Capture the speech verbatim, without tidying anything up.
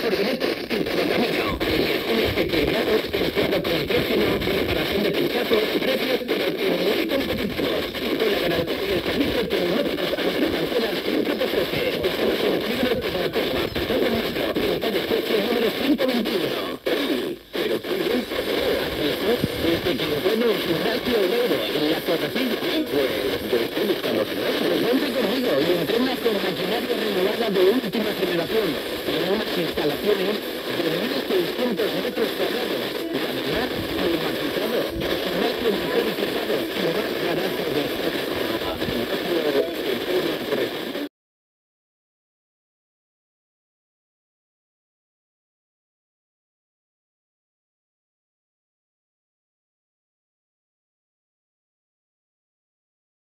furgonetas tipo de camino, aleaciones equilibrados, enfriado con hidrógeno, reparación de pinchazos, precios pero que muy competitivos. Con la garantía y el servicio que Neumáticos Andrés Cancelas siempre te ofrece. Estamos en Fibras de Guanacoba, Pasado Nuestro, en calle Suecia número ciento veintiuno. Pero qué bien se ve. Desde que lo bueno es Ignacio Euro, en la Torrecilla. Pues, yo estoy buscando gimnasio. Pues vente conmigo y entrena con maquinaria renovada de última generación. En unas instalaciones